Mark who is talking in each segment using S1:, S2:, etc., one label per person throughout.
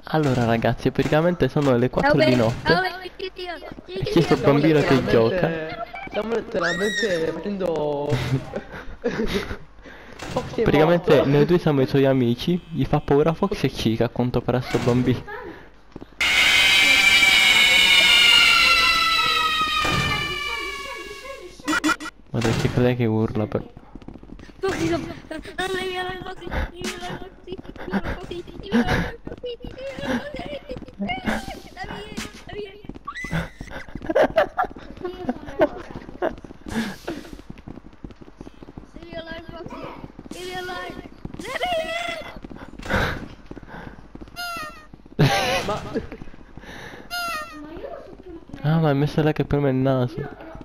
S1: Allora ragazzi, praticamente sono le 4 di notte e c'è sto
S2: Stiamo
S1: bambino che gioca.
S2: stiamo letteralmente facendo... Foxy è
S1: Praticamente
S2: morto.
S1: noi due siamo i suoi amici, gli fa paura Fox e Chica a quanto pare a sto bambino. Guarda che cos'è che urla però.
S2: Ma...
S1: Ah, ma hai messo là che per me è il naso.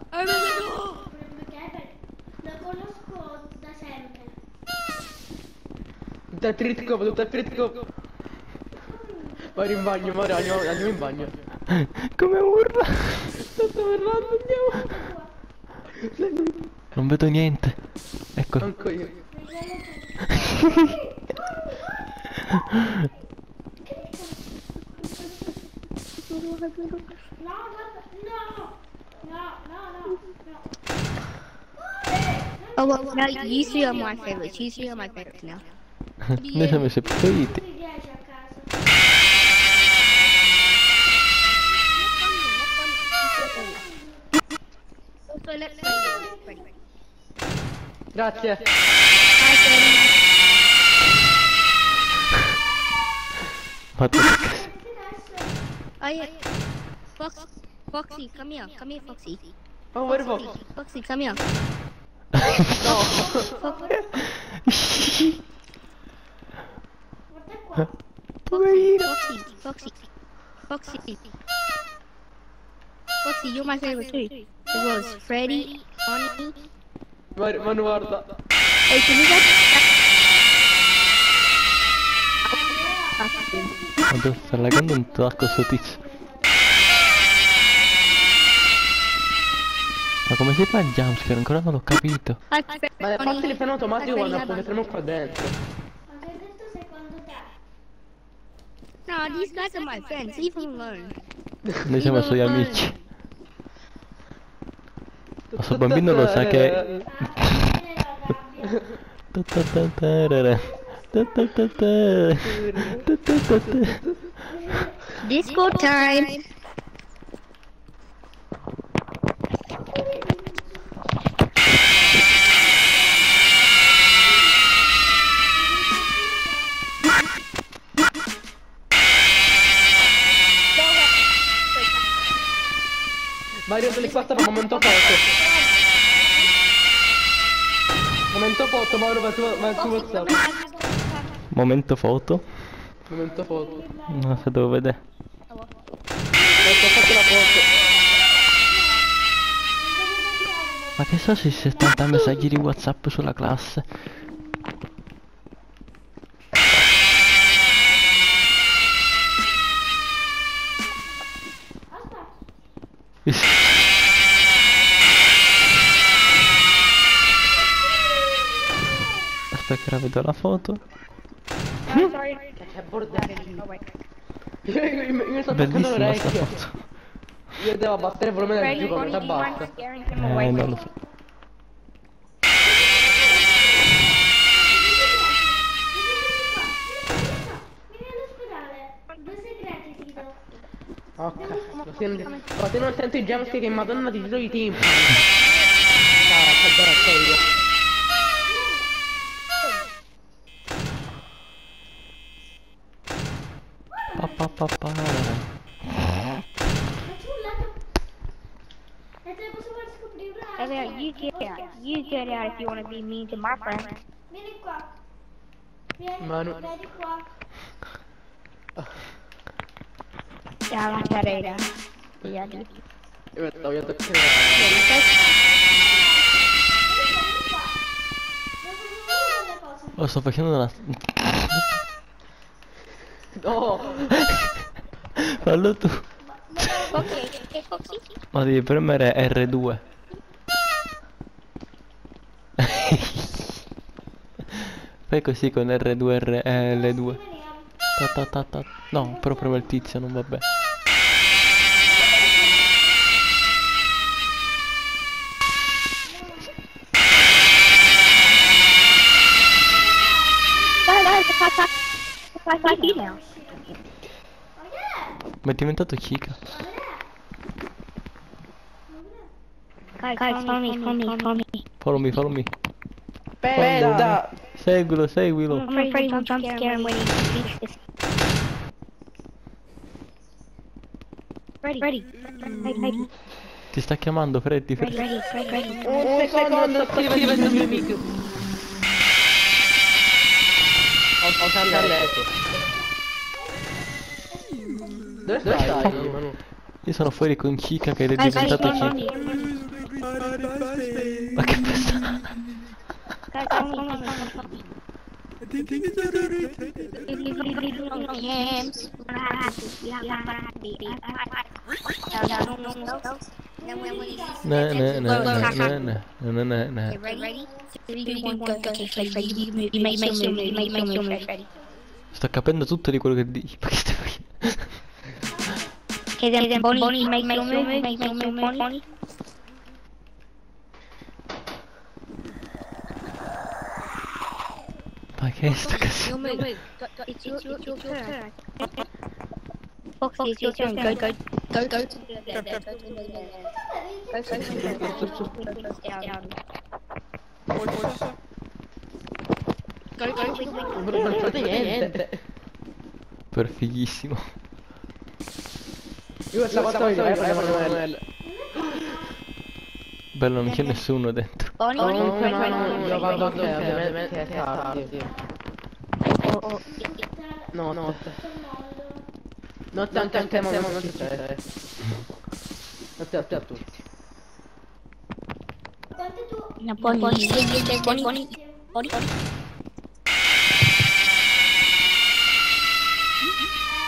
S3: Lo conosco da sempre.
S2: Tutto il trittico. Vai in bagno, Mario, andiamo in bagno.
S1: Come urla?
S2: Sto parlando, andiamo.
S1: Non vedo niente. Ecco.
S2: Anche io.
S3: No, guarda, no! No, no, no, no.
S4: Oh well, now you three are my favorites. You three are my favorites now.
S1: Noi siamo i suoi preferiti.
S3: Mi piace a casa.
S2: Grazie.
S1: Ma tu che cazzo?
S4: Oh yeah, Foxy, come here, Foxy.
S2: Oh, where Fox?
S4: Foxy, come here.
S3: Guarda qua.
S1: Poverino.
S4: Foxy. Foxy, you're my favorite too. As well as Freddy, Bonnie.
S2: Manu, guarda.
S4: Hey, can you guys?
S1: Oddio, sta laggando un sacco sto tizio. Ma come si fa il jumpscare? Ancora non l'ho capito.
S4: Hi,
S2: Ma fatti il freno automatico quando entriamo qua dentro.
S3: Ma che hai detto secondo te?
S4: No, these guys are my friends. Leave them alone.
S1: Noi siamo i suoi amici. Ma sto bambino lo sa che...
S4: Disco time.
S2: Mario delle 4 per momento foto. Momento foto, Mario, vai su WhatsApp.
S1: Momento foto.
S2: Momento foto.
S1: Non so dove vedere.
S2: Ecco, ho fatto la foto.
S1: Ma che so se 70 messaggi di WhatsApp sulla classe. Aspetta che ora vedo la foto.
S2: C'è bordello. Io sto attaccando
S1: Bellissima sta
S2: l'orecchio.
S1: foto.
S2: Io devo abbattere il volume del gioco, non basta.
S1: Non lo so.
S3: Vieni all'ospedale. Due segreti ti do.
S2: Ok. Ma se non sento i jumpscare che madonna ti tiro i timpani. Ah, che braccio io.
S1: Pa, pa, pa, pa.
S3: Faccio un lato. E te posso far scoprire un
S4: Hey,
S3: altro.
S4: you get out if you want to be mean to my friend.
S3: Vieni qua. Vieni,
S2: Manu.
S3: vieni qua.
S4: Yeah, like that, Ada. Yeah, dude.
S2: Io metto, voglio toccare.
S3: Vieni qua. Devo vedere delle cose.
S1: Oh, sto facendo una...
S2: No!
S1: Fallo tu.
S4: Okay, Foxy.
S1: Ma devi premere R2. Fai così con R2, L2.
S3: Veniamo.
S1: No, però prova il tizio, non va bene. Ma è diventato chica.
S4: Guys, follow me.
S1: Follow me.
S2: Aspetta.
S1: Seguilo.
S4: I'm afraid we'll jump scare him when he speaks this. Ready.
S1: Ti sta chiamando, Freddy.
S4: Ready.
S2: Un secondo, sto scrivendo il mio amico. Ho saltato letto. Dove stai? Manu?
S1: Io sono fuori con Chica che è
S4: Guys,
S1: diventato
S4: follow
S1: Chica.
S4: me.
S1: Ma che basta?
S4: Guys, follow me.
S1: Ne.
S4: Ready? 3, 2, 1, go. Okay, Freddy, you make your move, Freddy.
S1: Sto capendo tutto di quello che dici. Ma che stai facendo?
S4: Okay, then Bonnie, make your move, Bonnie.
S1: Ma che è sta casino?
S4: It's your turn. Fox, it's your turn. Go to the bed.
S2: Non fate niente.
S1: Per fighissimo.
S2: Io questa volta voglio Emanuele.
S1: Bello, non c'è nessuno dentro.
S2: No, io vado a te, ovviamente è tardi. No, notte. Notte anche a me, non succede. Notte a tutti.
S4: Bonnie.